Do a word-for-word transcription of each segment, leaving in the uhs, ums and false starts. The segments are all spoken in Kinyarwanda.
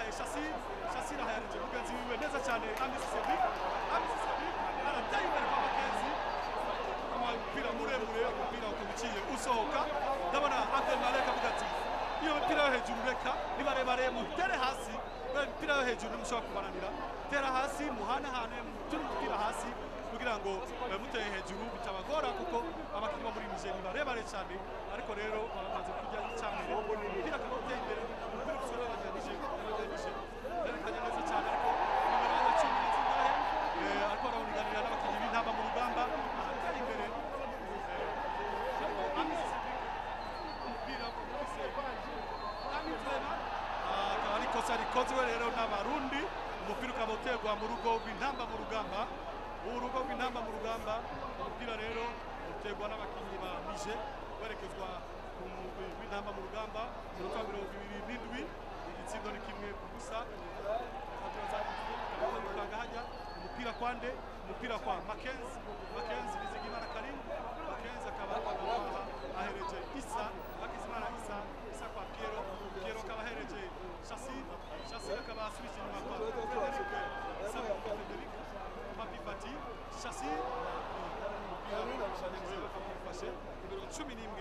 bahaye Chassi Chassi arahayareje mugenzi wiwe neza cyane Amisi Sebi Amisi Sebi arataye imbere kwa Makenzi umupira muremure umupira ukabuciye usohoka ndabona Abdel Malek avuga ati iyo mupira yo hejuru reka nibarebare mutere hasi mupira yo hejuru nimushobora kubananira tera hasi muhanahane muturi mupira hasi kugira ngo muteye hejuru bitabagora kuko abakinnyi bo muri Niger nibarebare cyane ariko rero baramaze kujya cyane umupira kamuteye imbere umupira usura bajanije bajanije berekanye neza cyane ariko nimero ya cumi n'ingahe ariko arabuniganira n'abakinnyi b'intamba mu rugamba atari imbere umupira kumufise Amizema akaba ari kosa rikozwe rero n'abarundi umupira ukaba uterwa mu rugo rw'intamba mu rugamba urugo rw'intamba mu rugamba umupira rero uterwa n'abakinnyi ba Niger werekezwa ku mugwi w'intamba mu rugamba minota mirongo ibiri n'indwi igitsindo ni kimwe ku busa ukanga hajya umupira kwande umupira kwa Makenzi Makenzi Bizigimana Karim Makenzi akaba ahereje Isa Hakizimana Isa Isa kwa Piero Piero akaba ahereje Chassi Chassi akaba asubije inyuma kwa Frederic Isa Frederic Papi Fati Chassi umupira nimero cumi n'imwe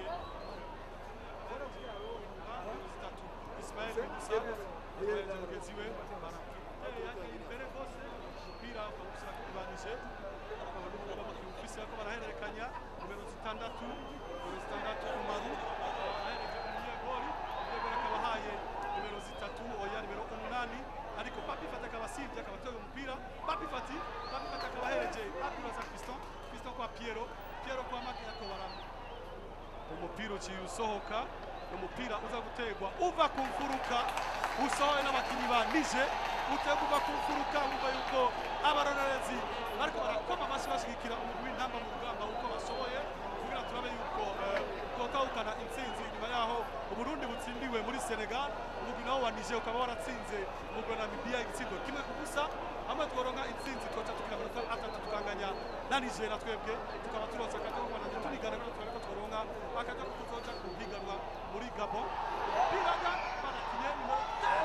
Ismael Musa mugenzi we imbere rwose umupira ukamushyira ku banije ufise ko barahererekanya nimero zitandatu nimero zitandatu Umaru ahereje umunyegori umunyegori akaba ahaye nimero zitatu oya nimero umunani ariko Papi Fati akaba asivye akaba atoye umupira Papi Fati Papi Fati akaba ahereje Abdulrazak Fiston Fiston kwa Piero Piero kwa Maki akaba baramu umupira uciye usohoka umupira uza gutegwa uva ku mfuruka usohoye n'abakinnyi ba Niger utegwa uva ku mfuruka umva yuko abarorerezi bariko barakoma amashyi bashigikira umugwi w'intamba mu rugamba uko bashoboye kugira turabe yuko twotahukana intsinzi nyuma yaho Uburundi butsindiwe muri Senegal umugwi nawo wa Niger ukaba waratsinze umugwi wa Namibia igitsindo kimwe ku busa hamwe tworonka intsinzi twoca tukina amanota atatu tukanganya na Niger na twebwe tukaba turonse akazi ko kubona tunigana no twariko tworonka akazi ko kuzoja kuhiganwa muri Gabon biraga barakinye nimero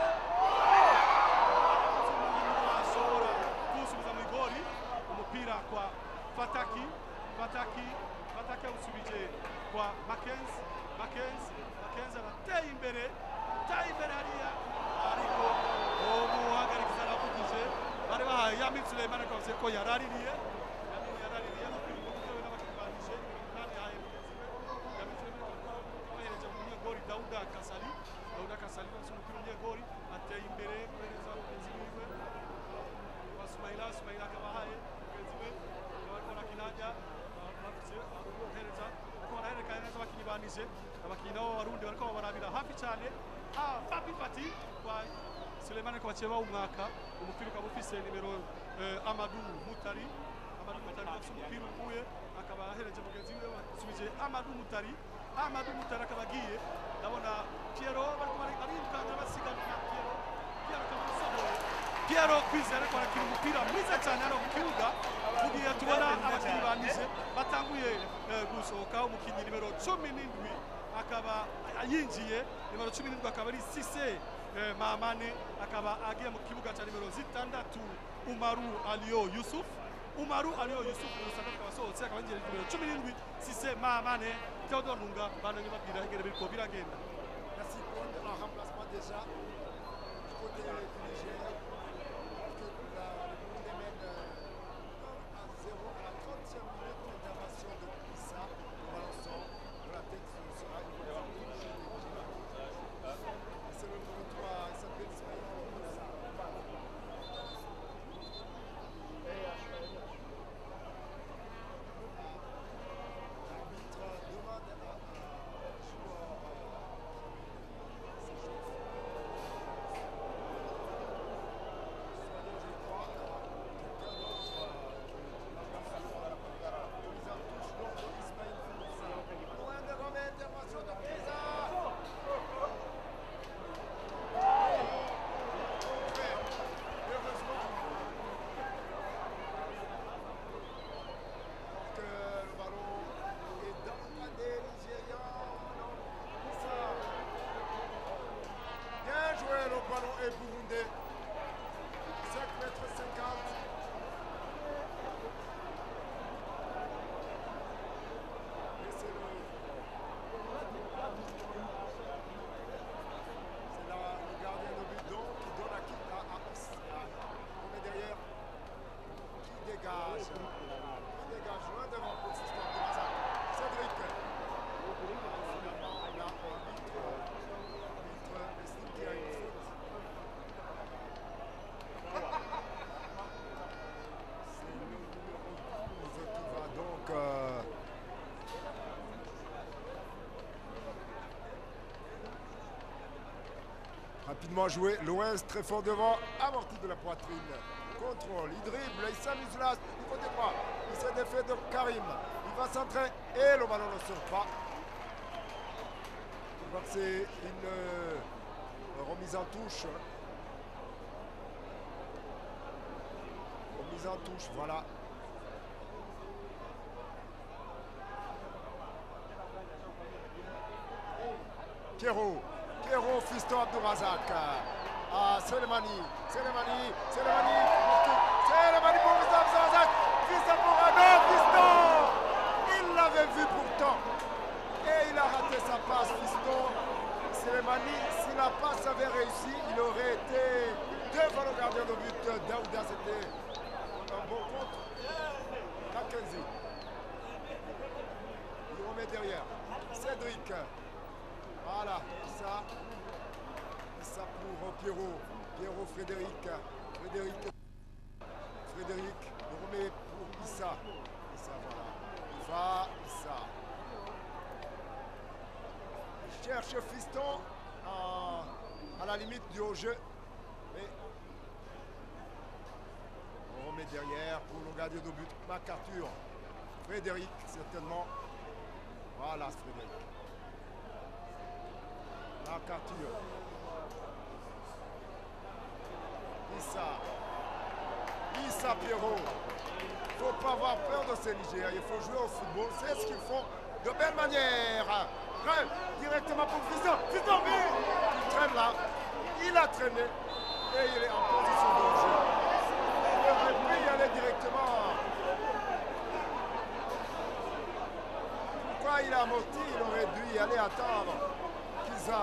ashobora gusubiza mu igori umupira kwa Fataki Fataki Fataki usubije kwa Makenzi Makenzi Makenzi arateye imbere ateye imbere hariya ariko umuhagarikiza aravugije bari bahaye Yamin Suleiman akavuze ko yaraririye Yamin yaraririye umupira ukomeje n'abakibanije kandi haye Yamin Suleiman ahereje umunyegori Dauda Kasali Dauda Kasali bafite umupira umunyegori ateye imbere kohereza mugenzi wiwe wa Sumaila Sumaila akaba ahaye mugenzi we bariko barakinaja bafite ahereza ariko baraherekanya neza abakinnyi banije abakinnyi nabo Barundi bariko barabira hafi cyane ah Papi Fati kwa Suleiman ko bakeba umwaka umupira ukaba ufise nimero Amadou Mutari Amadou Mutari afite umupira uvuye akaba ahereje mugenzi we wasubije Amadou Mutari Amadou Mutari akaba agiye ndabona Piero bariko barikanga basigana na Piero Piero akamusohoye Piero Kwizera ariko arakina umupira mwiza cyane ari mu kibuga mugiye tubona abakinnyi banije batanguye gusohoka umukinnyi nimero cumi n'indwi akaba yinjiye nimero cumi n'indwi akaba ari Sise Mamane akaba agiye mu kibuga cya nimero zitandatu Umaru Alio Yusuf Umaru Alio Yusuf urusanga akaba asohotse akaba yinjiye nimero cumi n'indwi Sise Mamane Theodore Nunga bandanye babwira ingene biriko biragenda. Merci pour un remplacement déjà du côté du Niger. Burundais. cinq mètres cinquante. Et c'est le... C'est la, le gardien de but donc qui donne à qui à, à, à, on met derrière. Qui dégage. Qui dégage loin devant pour cette histoire de Razak. Cédric. Finalement, là, l'arbitre estime qu'il y a une faute. C'est le numéro douze qui va donc euh, rapidement jouer. Loin, très fort devant, amorti de la poitrine. Contrôle, il dribble, il s'amuse là du côté droit. Il s'est défait de Karim. Il va centrer et le ballon ne sort pas. Je crois que c'est une euh, remise en touche. Remise en touche, voilà. Pierrot, Pierrot, fiston Abdourazak. Ah, Selemani, Selemani, Selemani, Selemani pour Fiston Abdourazak. Fiston pour un autre, Fiston. Il l'avait vu pourtant. Et il a raté sa passe, Fiston. Selemani, si la passe avait réussi, il aurait été devant le gardien de but. Daouda, c'était un bon contre. Mackenzie. Il remet derrière. Cédric. Voilà, ça. Ça pour Pierrot. Pierrot, Frédéric. Frédéric. Frédéric. Il remet pour Issa. Issa, voilà. Il va, Issa. Il cherche Fiston à, à la limite du haut-jeu. Mais on remet derrière pour le gardien de but. MacArthur. Frédéric, certainement. Voilà, Frédéric. MacArthur. Issa. Issa Pierrot. Il ne faut pas avoir peur de ces Nigériens. Il faut jouer au football. C'est ce qu'ils font de belle manière. Bref, directement pour Fiston. Fiston, il traîne là. Il a traîné. Et il est en position de jeu. Il aurait pu y aller directement. Pourquoi il a amorti? Il aurait dû y aller attendre. Kiza.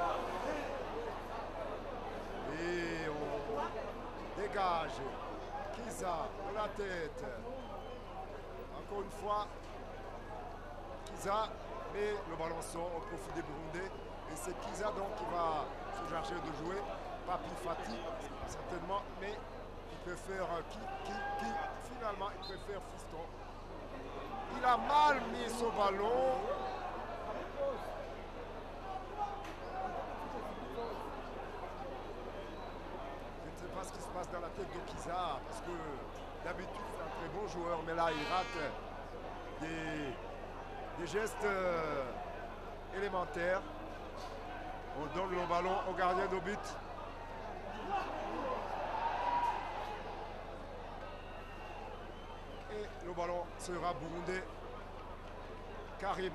Et on dégage. Kiza de la tête. Encore une fois. Kiza. Mais le ballon sort au profit des Burundais. Et c'est Kiza donc qui va se charger de jouer. Papi Fati, certainement. Mais il préfère qui, qui, qui finalement, il préfère Fiston. Il a mal mis son ballon. Je ne sais pas ce qui se passe dans la tête de Kiza. Parce que d'habitude, c'est un très bon joueur. Mais là, il rate des... des gestes euh, élémentaires. On donne le ballon au gardien de but. Et le ballon sera burundais. Karim.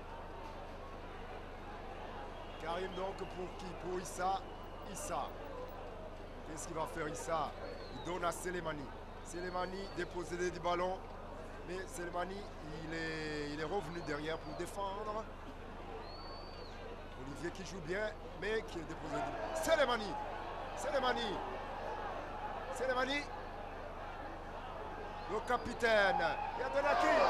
Karim donc pour qui? Pour Issa. Issa. Qu'est-ce qu'il va faire Issa? Il donne à Selemani. Selemani déposé du ballon. Mais Selemani, il est, il est revenu derrière pour défendre. Olivier qui joue bien, mais qui est déposé. Selemani. Selemani. Selemani. Le capitaine. Il y a de la qui?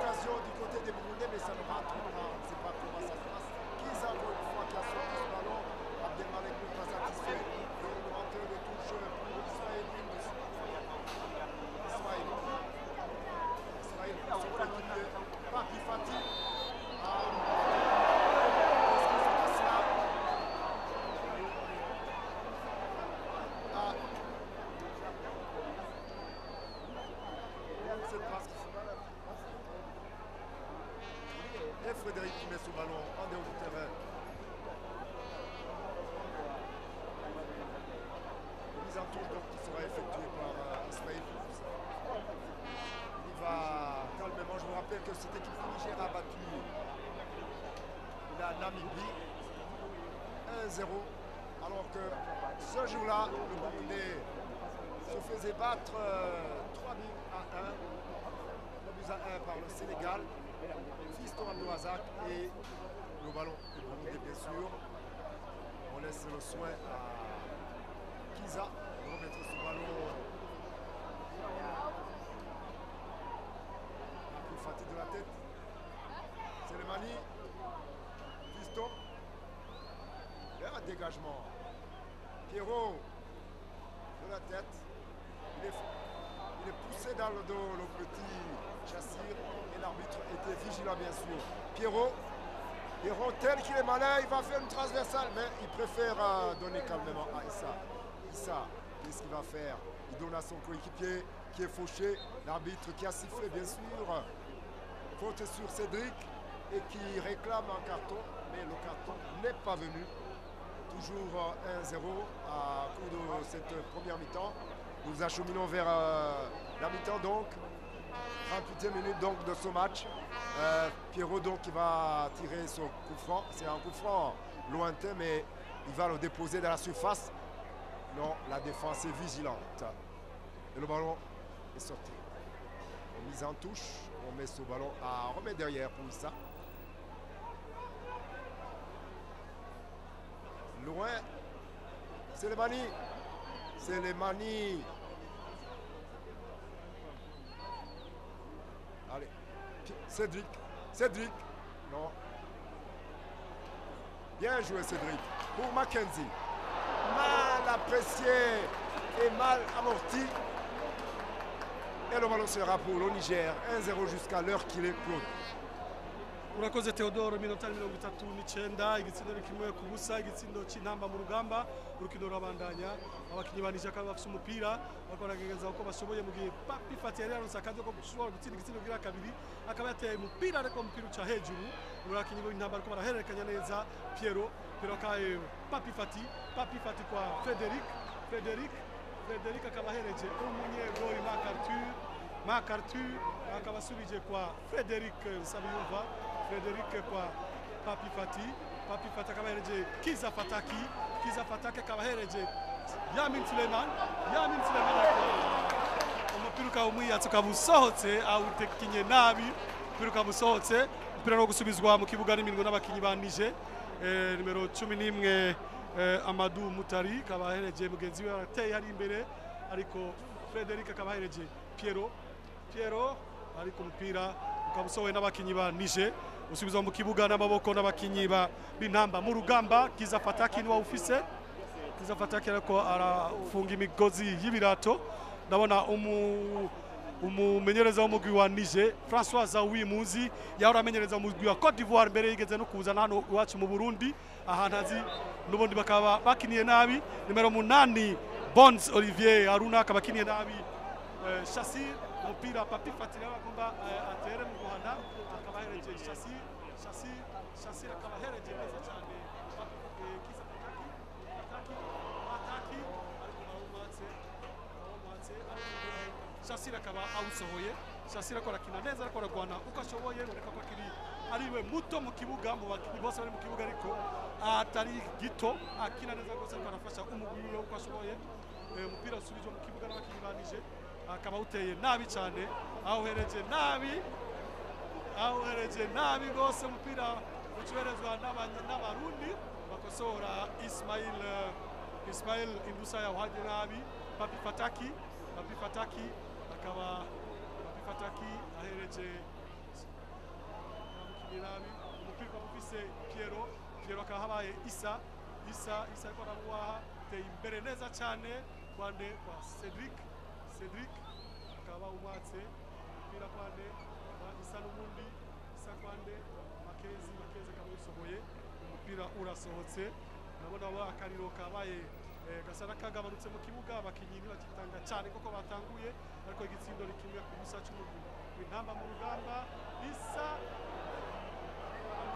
Du côté des Burundais, mais ça ne rentre pas. On ne sait pas comment ça se passe. Qui a encore une fois qui a sorti ce ballon. Frédéric qui met ce ballon en dehors du terrain. Mise en touche donc qui sera effectuée par euh, Ismaël. Il va calmement. Je vous rappelle que cette équipe du Niger a battu la Namibie un zéro. Alors que ce jour-là, le Burundais se faisait battre euh, trois buts à un. trois buts à un par le Sénégal. Fiston Abdourazak et le ballon du Burundais, bien sûr. On laisse le soin à Kiza de remettre ce ballon. Un peu fatigue de la tête. Selemani. Fiston. Il y a un dégagement. Pierrot de la tête. Il est, il est poussé dans le dos, le petit Chassir. Et l'arbitre était vigilant, bien sûr. Pierrot. Pierrot, tel qu'il est malin, il va faire une transversale, mais il préfère euh, donner calmement à Issa. Issa, qu'est-ce qu'il va faire? Il donne à son coéquipier qui est fauché. L'arbitre qui a sifflé, bien sûr. Faute sur Cédric et qui réclame un carton, mais le carton n'est pas venu. Toujours un zéro à coup de cette première mi-temps. Nous acheminons vers euh, la mi-temps donc. trente-huitième minute donc de ce match. Euh, Pierrot donc qui va tirer son coup franc. C'est un coup franc lointain, mais il va le déposer dans la surface. Non, la défense est vigilante. Et le ballon est sorti. Mise en touche. On met ce ballon à remettre derrière pour Issa. Loin. Selemani. Selemani. Allez. Cédric. Cédric. Non. Bien joué Cédric. Pour Mackenzie. Mal apprécié et mal amorti. Et le ballon sera pour le Niger. un zéro jusqu'à l'heure qu'il est clos. Urakoze Theodore, iminota mirongo itatu n'icyenda, igitsindo ni kimwe ku busa, igitsindo cy'intamba mu rugamba, urukino rurabandanya. Abakinnyi banije kandi bafite umupira bakoragereza uko bashoboye mu gihe Papi Fati yari yaronse akazi ko gushobora gutsinda igitsindo gira kabiri, akaba yateye umupira ariko umupira uca hejuru. Abakinnyi b'intamba ariko barahererekanya neza. Piero Piero kae Papi Fati, Papi Fati kwa Frederic, Frederic, Frederic akaba ahereje umunyegoli Marc Arthur, Marc Arthur akaba asubije kwa Frederic Nsabiyumva. Frederic kwa Papi Fati. Papi Fati akaba ahereje Kiza Fataki. Kiza Fataki akaba ahereje Yamin Suleiman. Yamin Suleiman umupira ukawumwiyatse ukabusohotse awutekinye nabi. Umupira ukabusohotse. Umupira no gusubizwa mu kibuga n'imingo n'abakinyi banije. Eh, numero cumi n'imwe eh, Amadou Mutari akaba ahereje mugenzi we arateye ari imbere, ariko Frederic akaba ahereje Piero. Piero ariko umupira ukabusohoye n'abakinyi banije. Usubizwa mu kibuga n'amaboko n'abakinyi b'intamba mu rugamba. Kiza Fataki ni wa ufise. Kiza Fataki ariko arafunga imigozi y'ibirato. Ndabona umu umumenyereza w'umugwi wa Niger François Zawi Muzi yahora amenyereza umugwi wa Côte d'Ivoire mbere yigeze no kuza hano iwacu mu Burundi, ahantu azi n'ubundi bakaba bakiniye nabi. Numero munani Bons Olivier Aruna akaba akiniye nabi. Uh, Chassir umupira Papi Fati agomba uh, atere mu Rwanda akaba ahereje Chassir. Chassir Chassir akaba ahereje neza cyane Kiza Fataki. Fataki Fataki ariko bawumatse bawumatse Chassir akaba awusohoye. Chassir akora kina neza ariko aragwana uko ashoboye, ureka ko kiri ariwe muto mu kibuga mu bakinyi bose bari mu kibuga, ariko atari gito akina neza rwose ariko arafasha umugwi we uko ashoboye. Umupira usubije mu kibuga n'abakinyi banije akaba uteye nabi cyane, aho hereje nabi aho hereje nabi rwose. Umupira ucuberezwa n'abarundi bakosora Ismail Ismail Indusa yawuhaje nabi. Papi Fataki Papi Fataki akaba Papi Fataki ahereje namukinyi nabi. Umupira kwa ufise Piero Piero akaba habaye Issa Issa Issa ariko aramuwaha teye imbere neza cyane kwande kwa Cedric Cedric akaba umatse umupira kwande kwa Issa n'ubundi Issa kwande Makezi Makezi akaba usohoye umupira urasohotse. Nabona wa akariro kabaye eh, gasana kagabanutse mu kibuga, abakinyi ntibakitanga cyane koko batanguye, ariko igitsindo ni kimwe ku busa cy'umugwi w'intamba mu rugamba. Issa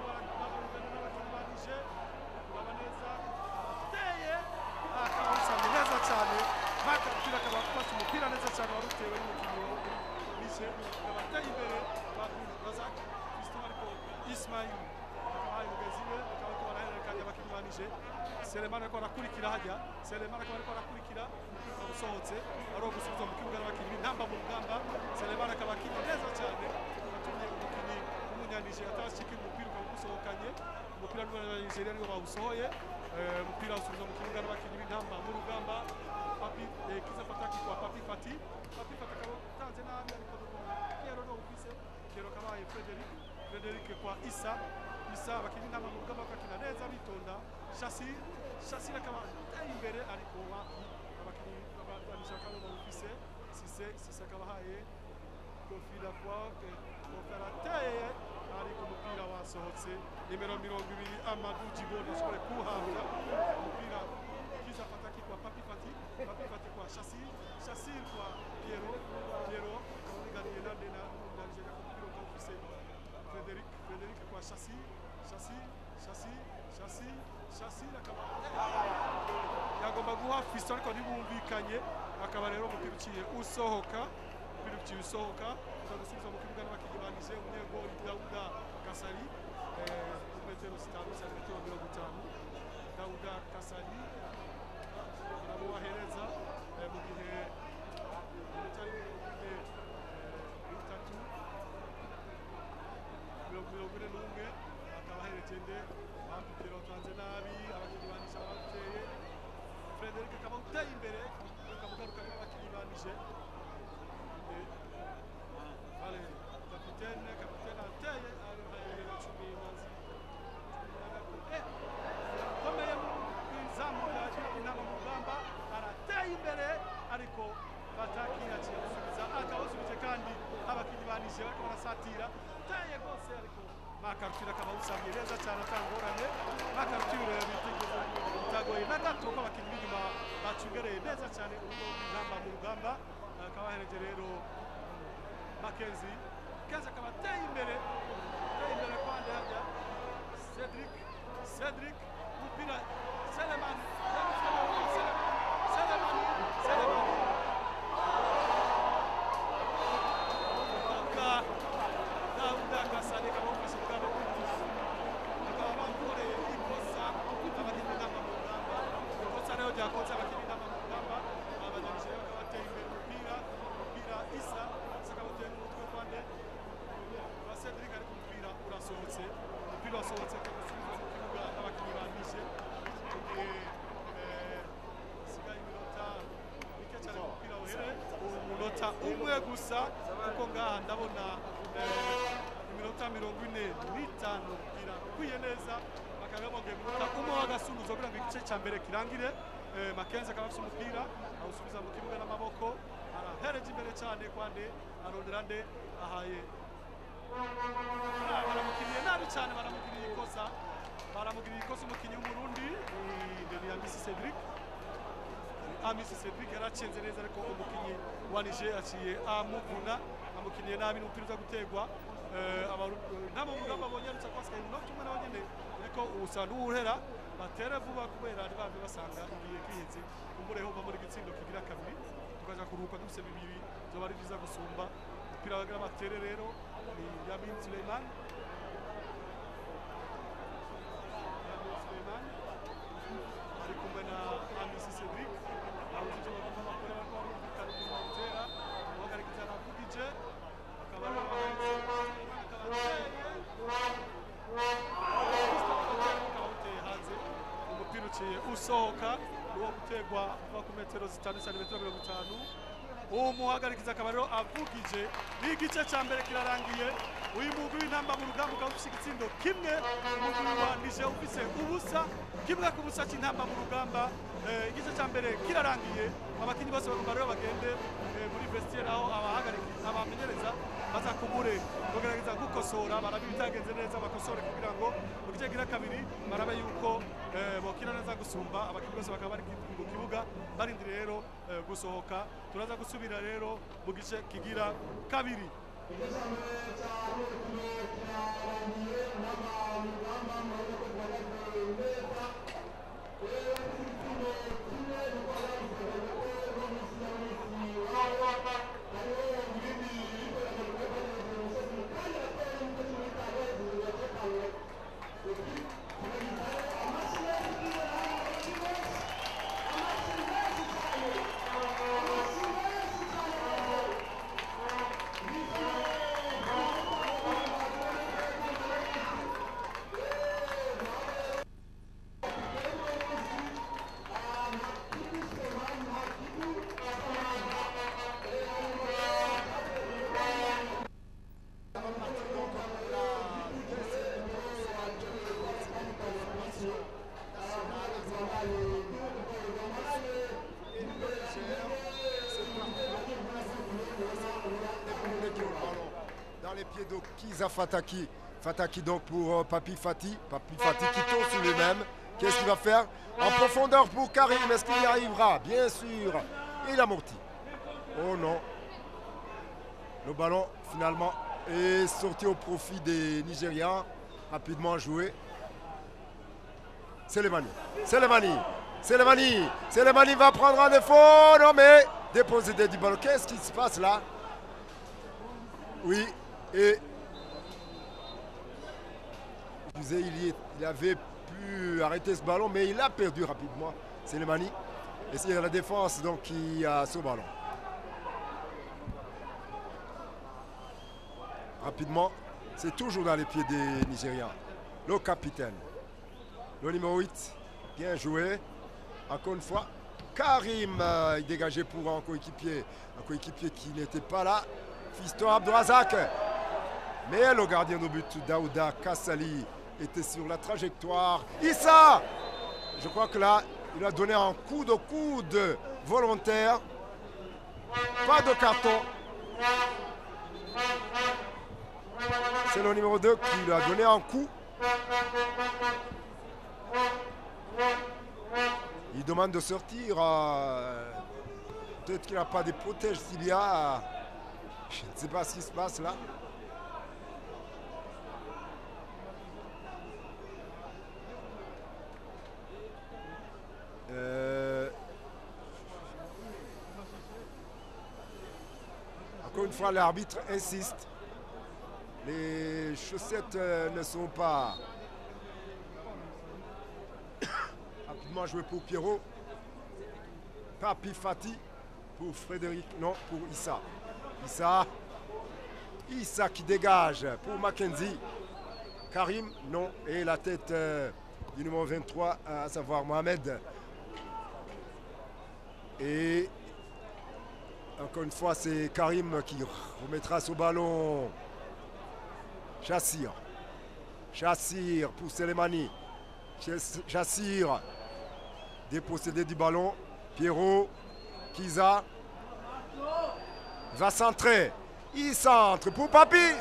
cyane warutewe n'umukino Nice abateye imbere ba Razak Fiston ariko Ismail abaye mugenzi we bakaba ko barahererekanya abakinnyi ba Nice Selemani ariko arakurikira hajya Selemani ariko ariko arakurikira usohotse ari gusubiza mu kibuga n'abakinnyi ntamba mu rugamba Selemani akaba akinye neza cyane atumye umukinnyi w'umunyanije atashika umupira ukamusohokanye umupira n'uwa Nigeria niwo bawusohoye umupira usubiza mu kibuga n'abakinnyi b'intamba mu rugamba Papi Kiza Fataki kwa Papi Fati Papi Fati akaba utanze nabi ariko Piero no ufise Piero kabaye Frederic Frederic kwa Isa Isa abakinnyi ntamba mu rugamba bakina neza bitonda Chassi Chassi akaba imbere ariko wapi abakinnyi babanisha kabo bufise Sise Sise akaba haye Kofi la fois que operateye ariko umupira wasohotse nimero mirongo ibiri Amadou Djibo ashobore kuhabwa umupira Kiza Fataki kwa Papi Fati Papi Fati kwa Chassi Chassi kwa Piero Piero kauniganiye nande na Nigeria ku mupira kwa ufise Frederic Frederic kwa Chassi Chassi Chassi Chassi Chassi akaba yagomba guha Fiston ariko ntibumvikanye akaba rero umupira uciye usohoka umupira uciye usohoka uzagusubiza mu kibuga n'abakinnyi banije umunyegoli Dauda Kasali metero zitanu santimetero mirongo itanu Dauda Kasali aramubahereza mu gihe umutari mirongo itatu mirongo ine n'umwe akaba aherekende bamupira watanze nabi abakinnyi banije abateye Frederic akaba uteye imbere akamugaruka n'abakinnyi banije Vale, kapitene kapitene ateye ari cumi mazi eh komeye izamu yaje inama mu rugamba arateye imbere ariko Fataki yaciye gusubiza akabasubije kandi abakinnyi banije bariko barasatira teye gose ariko Makartire akaba usabye neza cyane atangorane Makartire bitigeze utagoye na gato ko abakinnyi b'inyuma bacungereye neza cyane urugo rw'ingamba mu rugamba akaba hereje rero Mackenzie Mackenzie akaba ateye imbere ateye imbere kwande hajya Cedric Cedric umupira Selemani Selemani Selemani Dauda Kasali akaba ufashe ubwabo akaba bamukoreye ikosa abakinnyi b'intamba mu rugamba ikosa rero ryakoze abakinnyi b'intamba mu rugamba abanyanijeriya bakaba bateye imbere umupira umupira Isa sakabuteye n'umutwe kwande wa Cedric ariko umupira urasohotse umupira wasohotse akagasubiza mu kibuga n'abakinnyi banije sigaye iminota mike cyane umupira uhere umunota umwe gusa kuko ngaha ndabona iminota mirongo ine n'itanu umupira ukwiye neza bakaba bamubwiye umunota umwe w'agasunuzo kugira ngo igice cya mbere kirangire Mackenzie akaba afite umupira awusubiza mu kibuga n'amaboko arahereje imbere cyane kwande arondera nde ahaye baramukiriye nabi cyane baramugiriye ikosa baramugiriye ikosa umukinnyi w'umurundi ni Amisi Cedric Amisi Cedric yaracenze neza ariko umukinnyi wa Niger aciye amuvuna amukiniye nabi n'umupira uza gutegwa nta mu rugamba bonyarutse kwasigaye umunota umwe nawe nyene ariko usanga uwuhera batere vuba kubera ntibave basanga igihe kiheze umbureho uva muri gitsindo kigira kabiri tukaja kuruhuka dufise bibiri zoba ari byiza gusumba umupira wagira batere rero ni Yamin Suleiman Yamin Suleiman ari kumwe na Amisi Cedric awujije bagomba bakora bariko barumvikana ukuntu bawutera uhagarikije aravugije akaba ari umupira uciye usohoka uwo gutegwa uva ku metero zitanu santimetero mirongo itanu umuhagarikiza akaba rero avugije n'igice cya mbere kirarangiye uyu mugwi w'intamba mu rugamba ukaba ufise igitsindo kimwe umugwi wa Niger ufise ubusa kimwe ku busa cy'intamba mu rugamba igice cya mbere kirarangiye abakinnyi bose bagomba rero bagende muri vestiaire aho abahagariki abamenyereza baza kumure bagerageza gukosora barabe ibitagenze neza bakosore kugira ngo mu gice gira kabiri barabe yuko bokina neza gusumba abakinnyi bose bakaba bari mu kibuga barindiriye rero gusohoka turaza gusubira rero mu gice kigira kabiri Thank you. Kiza Fataki. Fataki donc pour euh, Papi Fati. Papi Fati qui tourne sur lui-même. Qu'est-ce qu'il va faire? En profondeur pour Karim. Est-ce qu'il y arrivera? Bien sûr. Il amortit. Oh non. Le ballon finalement est sorti au profit des Nigérians. Rapidement joué. Selemani. Selemani. Selemani. Selemani va prendre un défaut. Non mais déposer du ballon. Qu'est-ce qui se passe là? Oui. Et je disais, il, il avait pu arrêter ce ballon, mais il a perdu rapidement. Selemani. Et c'est la défense donc qui a ce ballon. Rapidement, c'est toujours dans les pieds des Nigérians. Le capitaine. Le numéro huit. Bien joué. Encore une fois. Karim, euh, il dégageait pour un coéquipier. Un coéquipier qui n'était pas là. Fiston Abdourazak. Mais le gardien de but, Daouda Kassali, était sur la trajectoire. Issa! Je crois que là, il a donné un coup de coude volontaire. Pas de carton. C'est le numéro deux qui lui a donné un coup. Il demande de sortir. Euh, Peut-être qu'il n'a pas de protège s'il y a. Je ne sais pas ce qui se passe là. Euh... Encore une fois, l'arbitre insiste. Les chaussettes euh, ne sont pas rapidement joué pour Pierrot. Papi Fati pour Frédéric, non, pour Issa. Issa. Issa qui dégage pour Mackenzie. Karim, non. Et la tête euh, du numéro vingt-trois, à savoir Mohamed. Et encore une fois, c'est Karim qui remettra ce ballon. Chassir. Chassir pour Selemani. Chassir. Dépossédé du ballon. Pierrot. Kiza. Il va centrer. Il centre pour Papi.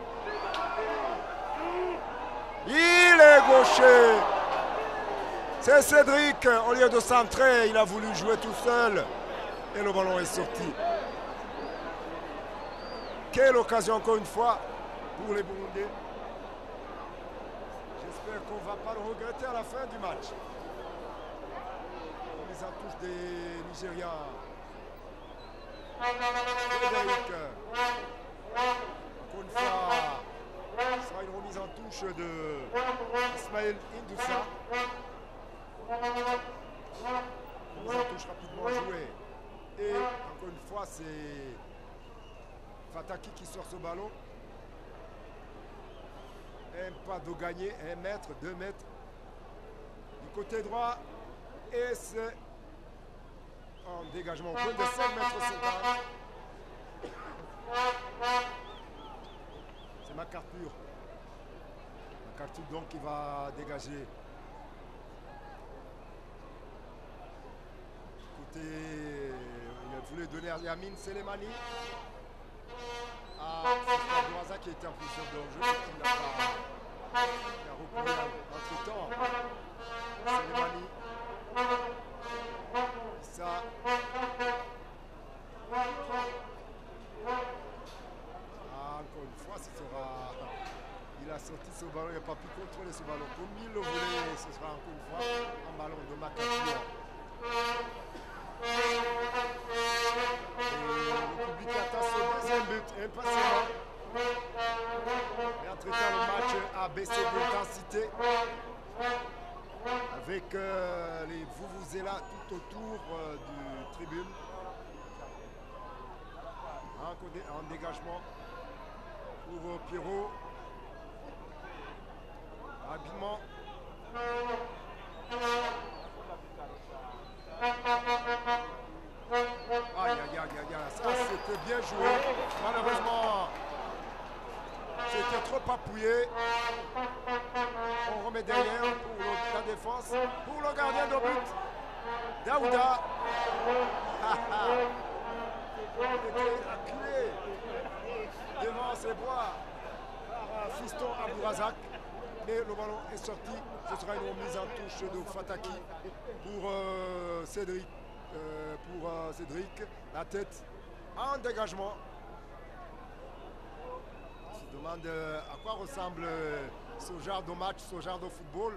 Il est gaucher. C'est Cédric. Au lieu de centrer, il a voulu jouer tout seul. Et le ballon est sorti. Quelle occasion encore une fois pour les Burundais. J'espère qu'on ne va pas le regretter à la fin du match. On les en touche des Nigérians. Frédéric. Encore une fois, ce sera une remise en touche de Ismaël Indoussa. Remise en touche rapidement jouée. Et encore une fois, c'est Fataki qui sort ce ballon. Un pas de gagner, un mètre, deux mètres. Du côté droit, et c'est en dégagement au point de cinq mètres cinquante. C'est MacArthur. MacArthur donc qui va dégager. Côté, il voulait donner à Yamine Selemani. Ah, c'est Abdourazak qui était en position de hors-jeu. Il a, pas, il a recouru entre temps. Selemani. Ça. Ah, encore une fois, ce sera. Il a sorti ce ballon, il n'a pas pu contrôler ce ballon. Comme il le voulait, ce sera encore une fois un ballon de MacArthur. Et le public attend ce deuxième but impatiemment. Et entre-temps, le match a baissé d'intensité. Avec euh, les vuvuzelas tout autour euh, du tribune. Un, un dégagement pour euh, Pierrot. Rapidement. Aïe, aïe, aïe, aïe, aïe. Ça, c'était bien joué. Malheureusement, c'était trop appuyé. On remet derrière pour le, la défense. Pour le gardien de but, Daouda. Il était acculé devant ses bras. Fiston Abdourazak. Mais le ballon est sorti. Ce sera une remise en touche de Fataki pour euh, Cédric. Euh, pour euh, Cédric. La tête en dégagement. On se demande euh, à quoi ressemble euh, ce genre de match, ce genre de football.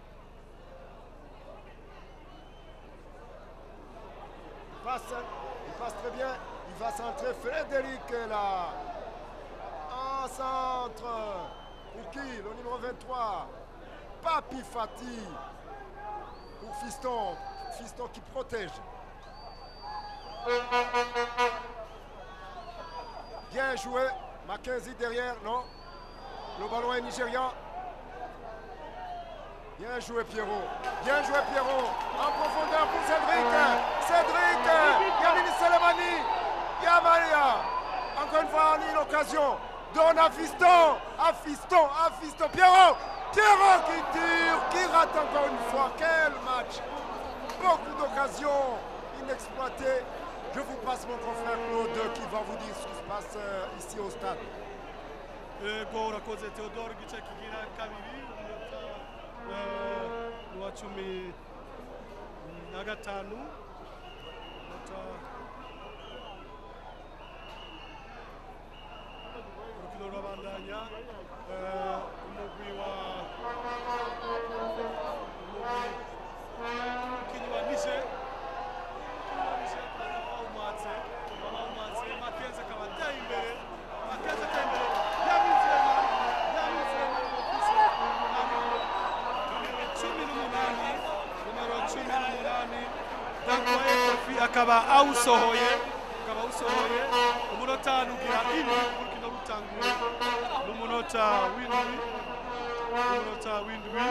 Il passe, il passe très bien. Il va centrer Frédéric là. En centre. Pour qui? Le numéro vingt-trois. Papi Fati. Pour Fiston. Fiston qui protège. Bien joué. Mackenzie derrière, non. Le ballon est nigérian. Bien joué Pierrot. Bien joué Pierrot. En profondeur pour Cédric. Cédric. Yamini Selemani. Yamaria. Encore une fois, on a une occasion. Donne à Fiston. À Fiston. À Fiston. Pierrot. Pierrot qui tire. Qui rate encore une fois. Quel match. Beaucoup d'occasions inexploitées. Je vous passe mon confrère Claude qui va vous dire ce qui se passe euh, ici au stade. Gol urakoze Theodore igice kigira kabiri umunota wa cumi na gatanu urukino rurabandanya umugwi wa umukinnyi wa Niger Mackenzie akaba ateye imbere Mackenzie ateye imbere akaba awusohoye akaba awusohoye umunota nugira indwi urukino rutanguye n'umunota w'indwi umunota w'indwi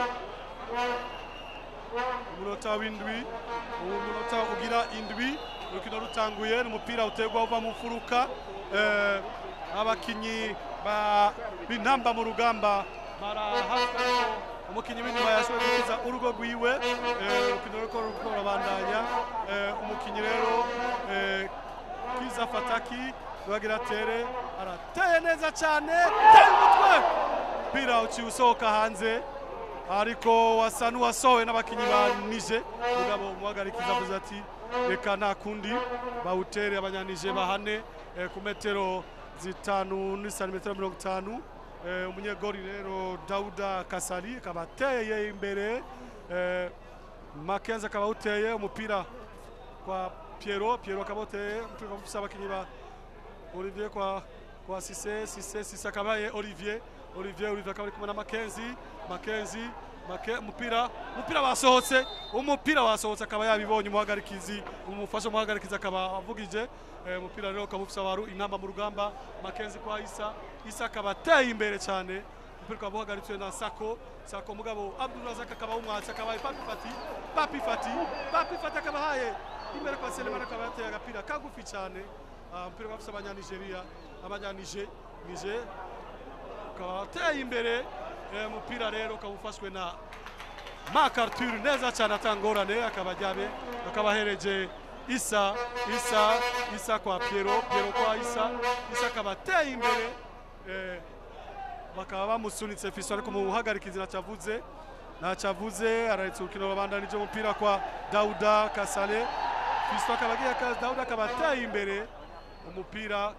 umunota w'indwi umunota ugira indwi urukino rutanguye n'umupira utegwa uva mu mfuruka abakinyi b'intamba mu rugamba barahaswe umukinyi w'inyuma yashoboye gukiza urugo rwiwe urukino ruko rurabandanya umukinyi rero Kiza Fataki bagira tere arateye neza cyane teye umutwe pira uci usohoka hanze ariko wasa n'uwasohowe n'abakinyi ba Niger mugabo umuhagarikiza avuze ati reka nta kundi bawutere abanyanije bahane ku metero zitanu n'isantimetero mirongo itanu umunyegori rero Dauda Kasali akaba ateye imbere Mackenzie akaba uteye umupira kwa Pierrot Pierrot akaba uteye umupira ufise abakinyi ba Olivier kwa kwa Cissé Cissé Cissé akabaye Olivier Olivier Olivier akaba ari kumwe na Mackenzie Mackenzie Make umupira umupira wasohotse umupira wasohotse akaba yabibonye umuhagarikizi umufasha umuhagarikizi akaba avugije umupira rero akaba ufise abaru intamba mu rugamba Mackenzie kwa Isa Isa akaba ateye imbere cyane umupira akaba uhagaritswe na Sako Sako mugabo Abdourazak akaba umwatsi akaba Papi Fati Papi Fati Papi Fati akaba haye imbere kwa Selemani akaba yateye agapira kagufi cyane umupira wafise abanyanigeria abanyanije Niger akaba ateye imbere umupira rero ukaba ufashwe na Marc Arthur neza cyane atangorane akaba ajyabe akaba ahereje Isa Isa Isa kwa Pierrot Pierrot kwa Isa Isa akaba ateye imbere bakaba bamusunitse Fiston ariko muhagarikizi nacavuze nacavuze arahetse urukino babandanije umupira kwa Dauda Kasale Fiston akaba agiye Dauda akaba ateye imbere umupira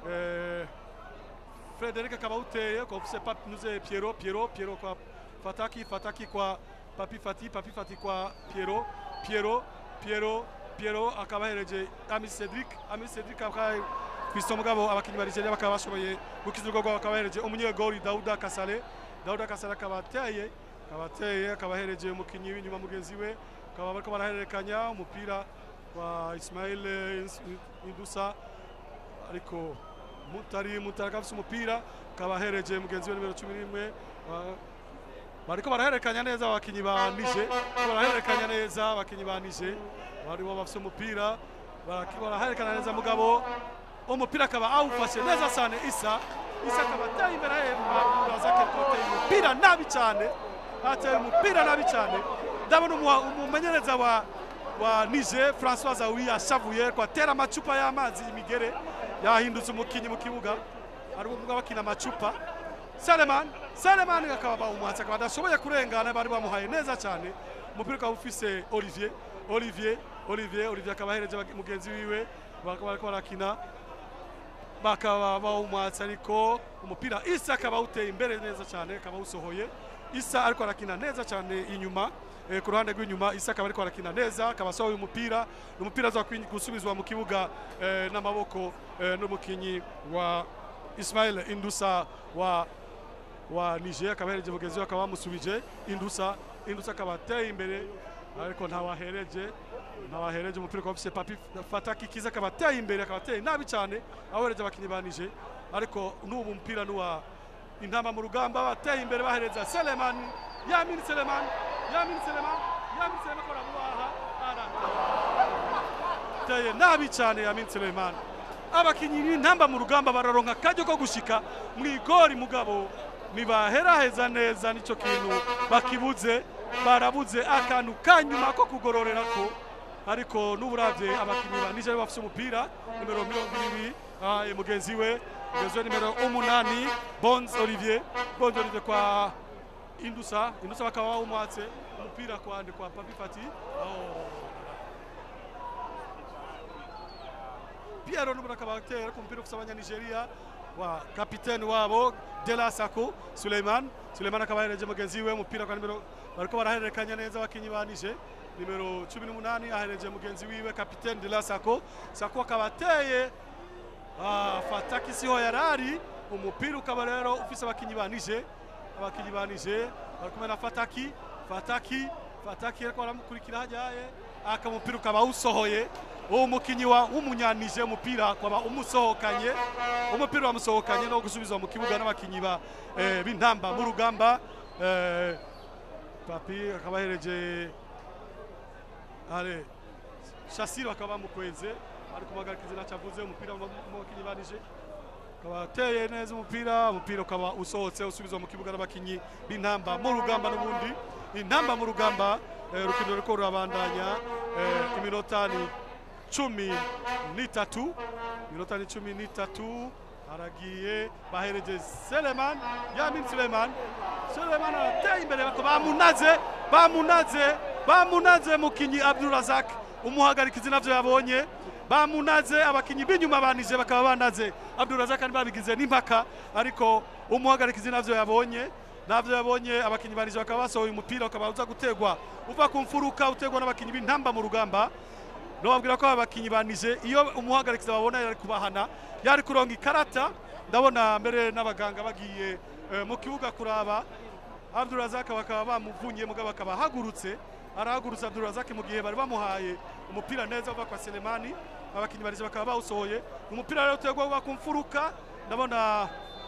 Frédéric akaba uteye kwa ufise Papi nuze Pierrot Pierrot Pierrot kwa Fataki Fataki kwa Papi Fati Papi Fati kwa Pierrot Pierrot Pierrot Pierrot akaba hereje Ami Cédric Ami Cédric akaba Fiston mugabo abakinyi ba Nigeria bakaba bashoboye gukiza urwo rwabo akaba hereje umunyegori Dauda Kasale Dauda Kasale akaba ateye akaba ateye akaba hereje umukinyi w'inyuma mugenzi we akaba bariko barahererekanya umupira wa Ismail Indusa ariko Mutari Mutari akafise umupira akaba hereje mugenzi we nimero cumi n'imwe bariko barahererekanya neza abakinyi ba Niger barahererekanya neza abakinyi ba Niger barimo bafise umupira barahererekana neza mugabo umupira akaba awufashe neza cyane Isa Isa akaba ateye imbere Abdourazak kote umupira nabi cyane ateye umupira nabi cyane ndabona umumenyereza wa wa Niger François Zawi ashavuye kwa tera amacupa y'amazi imigere yahindutse umukinyi mu kibuga ari umugabo bakina amacupa Selemani Selemani akaba bawumwatse akaba adashoboye kurengana bari bamuhaye neza cyane umupira ukaba ufise Olivier Olivier Olivier Olivier akaba ahereje mugenzi wiwe bakaba bariko barakina bakaba bawumwatse ariko umupira Issa akaba uteye imbere neza cyane akaba usohoye Issa ariko arakina neza cyane inyuma eh, ku ruhande rw'inyuma Issa akaba ariko arakina neza akaba asohoye umupira umupira zo gusubizwa mu kibuga eh, n'amaboko eh, n'umukinyi wa Ismail Indusa wa wa Niger akaba ahereje mugenzi we akaba bamusubije Indusa Indusa akaba ateye imbere ariko ntawahereje ntawahereje umupira kwa ofise Papi Fataki Kiza akaba ateye imbere akaba ateye nabi cyane ahereje abakinyi ba Niger ariko n'ubu umupira n'uwa intama mu rugamba bateye imbere bahereza Seleman Yamin Seleman Yamin Seleman Yamin Seleman kora bubaha teye nabi cyane Yamin Seleman abakinyi b'intamba mu rugamba bararonka kajyo ko gushika mu igori mugabo nibaheraheza neza nico kintu bakibuze barabuze akantu kanyuma ko kugororera ko ariko n'uburavye abakinyi ba Niger bafise umupira numero mirongo ibiri ah mugenzi we mugenzi we numero umunani Bonds Olivier Bonds Olivier kwa Indusa Indusa bakaba bawumwatse umupira kwa ande kwa Papi Fati oh Piero numero kabaktera ku mpira kusabanya Nigeria wa kapiteni wabo Dela Sako Suleiman Suleiman akaba yareje mugenzi we umupira kwa numero bariko barahererekanya neza abakinyi ba Niger numero cumi n'umunani ahereje mugenzi wiwe kapiteni Dela Sako Sako akaba ateye ah Fataki siho yarari umupira ukaba rero ufise abakinyi ba Niger abakinyi ba Niger bariko na Fataki Fataki Fataki ariko aramukurikira hajaye akamupira ukaba usohoye uwo mukinyi wa umunyanije umupira kwaba umusohokanye umupira wamusohokanye no gusubizwa mu kibuga n'abakinyi ba eh, b'intamba mu rugamba eh, Papi akaba hereje ale Shasiro akaba mukweze ariko magarikize nacavuze umupira mu bakinyi banije akaba teye neza umupira umupira ukaba usohotse usubizwa mu kibuga n'abakinyi b'intamba mu rugamba n'ubundi intamba mu rugamba eh, rukino riko rurabandanya eh, iminota ni cumi n'itatu minota ni cumi n'itatu aragiye bahereje Seleman Yamin Seleman Seleman ateye imbere bako bamunaze bamunaze bamunaze mukinyi Abdurazak umuhagarikizi navyo yabonye bamunaze abakinyi b'inyuma banije bakaba banaze Abdurazak kandi babigize n'impaka ariko umuhagarikizi navyo yabonye navyo yabonye abakinyi banije bakaba basohoye umupira ukaba uza gutegwa uva ku mfuruka utegwa n'abakinyi b'intamba mu rugamba no babwira ko abakinyi banije iyo umuhagarikiza babona yari kubahana yari kuronga ikarata ndabona mbere n'abaganga bagiye e, mu kibuga kuraba Abdurazak bakaba bamuvunye mugabo bakaba hagurutse arahagurutse Abdurazak mu gihe bari bamuhaye umupira neza uva kwa Selemani abakinyi banije bakaba bawusohoye umupira rero utegwa uva ku mfuruka ndabona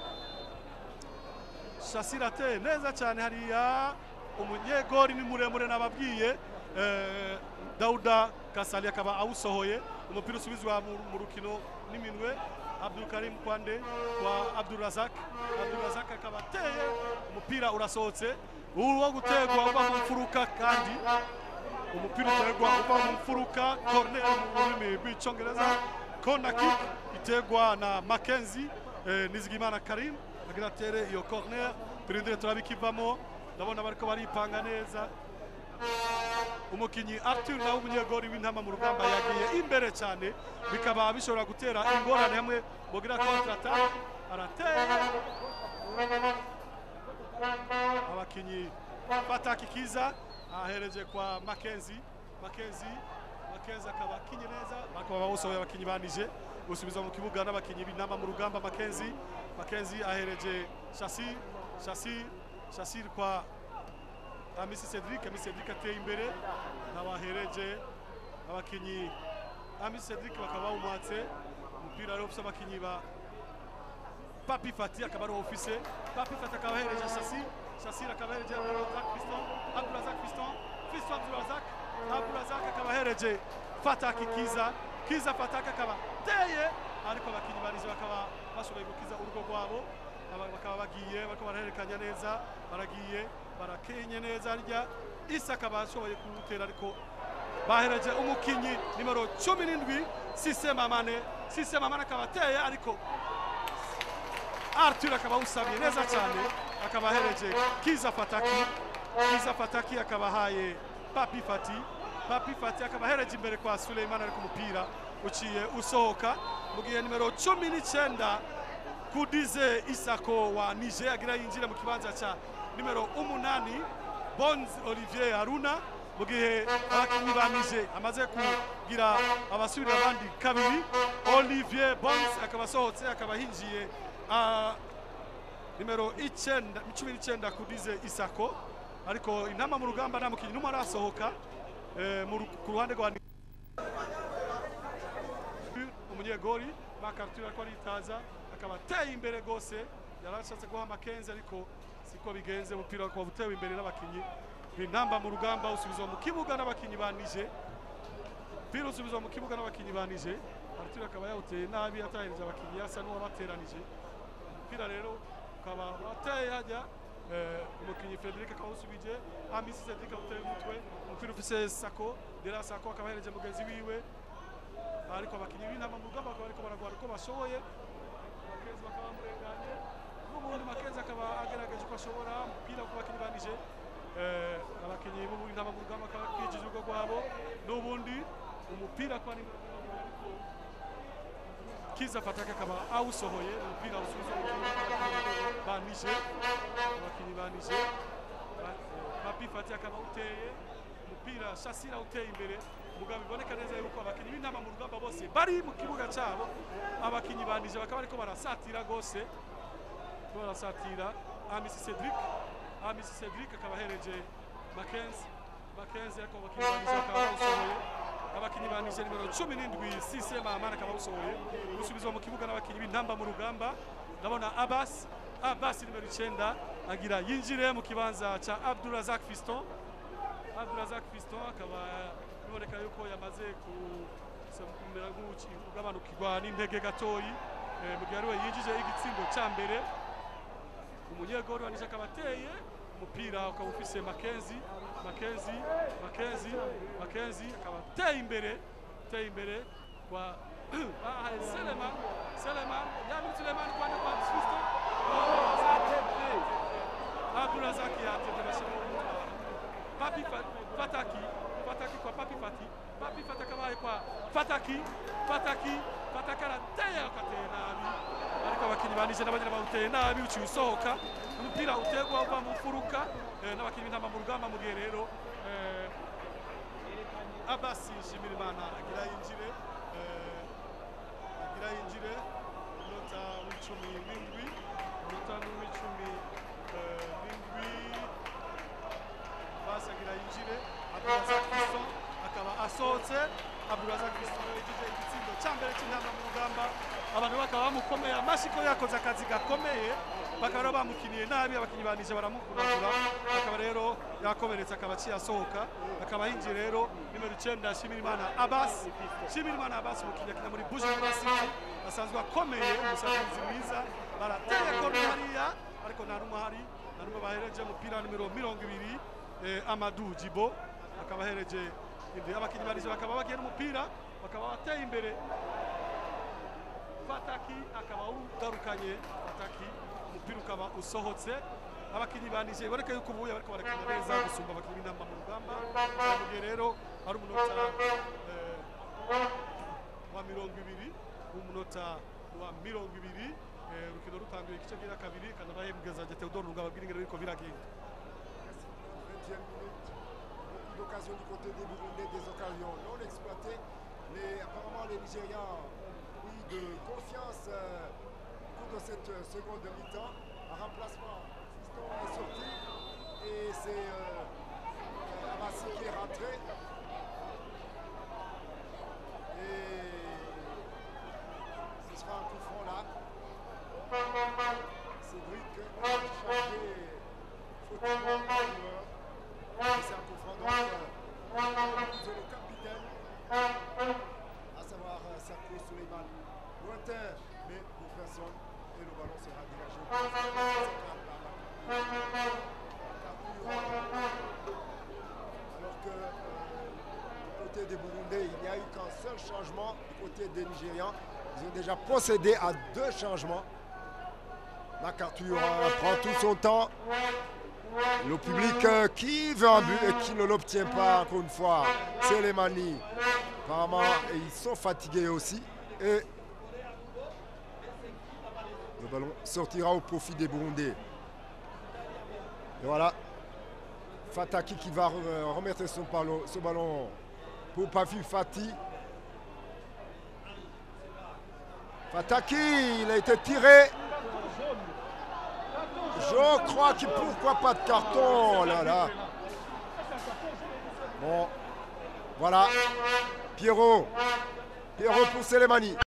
Shasirate neza cyane hariya umunyegori ni muremure nababwiye eh, Dauda Kasali akaba awusohoye umupira usubizwa mu rukino n'iminwe Abdul Karim Kwande kwa Abdurazak Abdurazak akaba ateye umupira urasohotse uwo gutegwa uva mu mfuruka kandi umupira utegwa uva mu mfuruka corner mu rurimi rw'icyongereza corner kick itegwa na Mackenzie eh, Nizigimana Karim agira tere iyo corner turindire turabikivamo ndabona bariko baripanga neza umukinyi Arthur na umunyegori w'intama mu rugamba yagiye imbere cyane bikaba bishobora gutera ingorane hamwe bogira kontrata arateye abakinyi Fataki Kiza ahereje kwa Mackenzie Mackenzie Mackenzie akaba kinye neza bakaba bawusohoye abakinyi banije usubiza mu kibuga n'abakinyi b'intama mu rugamba Mackenzie Mackenzie ahereje Shasir Shasir Shasir kwa Amisi Cedric Amisi Cedric ateye imbere nabahereje abakinyi Amisi Cedric bakaba umwatse umupira rero ufise abakinyi ba Papi Fati akaba ari office Papi Fati akaba ahereje Shasir Shasir akaba ahereje Abdurazak Fiston Abdurazak Fiston Fiston Abdurazak Abdurazak akaba ahereje Fataki Kiza Kiza Fataki akaba teye ariko abakinyi banije bakaba bashoboye gukiza urugo rwabo bakaba bagiye bakaba baraherekanya neza baragiye barakenye neza arya Issa akaba ashoboye kuwutera ariko bahereje umukinyi nimero cumi n'indwi Sisema Mane Sisema Mane akaba ateye ariko Arthur akaba usabye neza cyane akaba ahereje Kiza Fataki. Kiza Fataki akaba ahaye Papi Fati. Papi Fati akaba ahereje imbere kwa Suleiman ari ku mupira uciye usohoka mu gihe nimero cumi n'icyenda Kudize Isako wa Niger agira yinjira mu kibanza cha nimero umunani Bonz Olivier Haruna mu gihe abakinnyi ba Niger amaze kugira abasubira abandi kabiri. Olivier Bonz akaba asohotse akaba hinjiye uh, nimero icyenda cumi n'icyenda Kudize Isako, ariko intama mu rugamba nta mukinnyi n'umwe arasohoka eh, ku ruhande rwa umunyegori Makartura ko aritaza akaba ateye imbere gose, yarashatse guha Makenzi ariko siko bigenze. Umupira kwa butewe imbere n'abakinnyi b'intamba mu rugamba usubizwa mu kibuga n'abakinnyi ba Niger. Umupira usubizwa mu kibuga n'abakinnyi ba Niger. Arthur akaba yawuteye nabi atahereje abakinnyi yasa n'uwabateranije. Umupira rero ukaba wateye hajya umukinnyi Frederic akaba usubije Amisi Cedric uteye umutwe. Umupira ufise Sako Dera Sako akaba ahereje mugenzi wiwe, ariko abakinnyi b'intamba mu rugamba bakaba ariko baragwara uko bashoboye. Makenzi bakaba murenganye n'ubundi Makenzi akaba agerageje uko ashobora umupira ku bakinnyi ba Niger. Eh, abakinnyi b'intamba mu rugamba akaba kwijije urugo rwabo n'ubundi umupira kwa Kiza Fataki akaba awusohoye umupira usubiza mu kibuga ba Niger. Abakinnyi ba Niger Papi Fati akaba uteye umupira Shasira uteye imbere. Mugabe biboneka neza yuko abakinnyi b'intamba mu rugamba bose bari mu kibuga cyabo. Abakinnyi ba Niger bakaba ariko barasatira gose, barasatira. Amisi Cedric Amisi Cedric akaba ahereje Makenzi. Makenzi ariko abakinnyi ba Niger akaba bawusohoye. Abakinnyi ba Niger nimero cumi n'indwi Sise Mahamana akaba bawusohoye usubizwa mu kibuga n'abakinnyi b'intamba mu rugamba. Ndabona Abbas Abbas nimero icyenda agira yinjire mu kibanza cha Abdurazak Fiston. Abdurazak Fiston akaba biboneka yuko yamaze kumera nk'ugabanukirwa n'intege gatoyi mu gihe ariwe yinjije igitsindo cya mbere. Umunyegori wa Niger akaba ateye umupira ukaba ufise Makenzi Makenzi Makenzi Makenzi akaba ateye imbere ateye imbere kwa ah Seleman Seleman Yamin Seleman kwa kwa Fiston Abdurazak yatete bashimo Papi Fataki Fataki kwa Papi Fati Papi Fataki abaye kwa Fataki Fataki Fataki arateye akateye nabi, ariko abakinnyi ba Niger n'abanyana bawuteye nabi uciye usohoka. Umupira utegwa uva mu furuka n'abakinnyi b'intamba mu rugamba mu gihe rero Abbas Shimirimana agira yinjire agira yinjire nota w'icumi n'indwi nota w'icumi n'indwi Abbas agira yinjire. Abdurazak Fiston akaba asohotse. Abdurazak Fiston yinjije igitsindo cya mbere cy'intamba mu rugamba. Abantu bakaba bamukomeye amashyi ko yakoze akazi gakomeye, bakaba bamukiniye nabi. Abakinnyi ba Niger baramukuragura, akaba rero yakomeretse akaba aciye asohoka. Akaba yinjiye rero nimero icyenda Shimirimana Abbas. Shimirimana Abbas umukinnyi akina muri Bujumbura City asanzwe akomeye, umusafizi mwiza. Barateye kona hariya ariko nta n'umwe ahari, nta n'umwe bahereje umupira nimero mirongo ibiri Amadou Jibo akaba ahereje. Abakinnyi ba Niger bakaba bagiye n'umupira bakaba bateye imbere. Fataki akaba ugarukanye Fataki umupira ukaba usohotse. Abakinnyi ba Niger bareka yuko ubuye bariko barakina neza gusumba abakinnyi b'intamba mu rugamba. Mu gihe rero ari umunota wa mirongo ibiri umunota wa mirongo ibiri urukino rutanguye igice gira kabiri kandi abahembweza Jete Udon rugaba bw'ingero biriko biragenda. vingtième minute, beaucoup d'occasions du côté des Burundais, des occasions non exploitées, mais apparemment les Nigérians ont eu de confiance euh, au cours de cette euh, seconde mi-temps. Un remplacement, Fiston est sorti et c'est euh, Abassi qui est rentré. Et ce sera un coup franc là. Cédric a changé fautivement de joueur. C'est un coup franc donc euh, c'est le capitaine, à savoir euh, Sako Suleiman. Lointain, mais pour personne, et le ballon sera dégagé. Alors que euh, du côté des Burundais, il n'y a eu qu'un seul changement. Du côté des Nigérians, ils ont déjà procédé à deux changements. McArthur euh, prend tout son temps. Le public euh, qui veut un but et qui ne l'obtient pas encore une fois. C'est les Mani. Apparemment, et ils sont fatigués aussi. Et le ballon sortira au profit des Burundais. Et voilà. Fataki qui va remettre son ballon, ce ballon pour Pafi Fati. Fataki, il a été tiré. Je crois que pourquoi pas de carton, oh là là. Bon, voilà. Pierrot. Pierrot pour Selemani.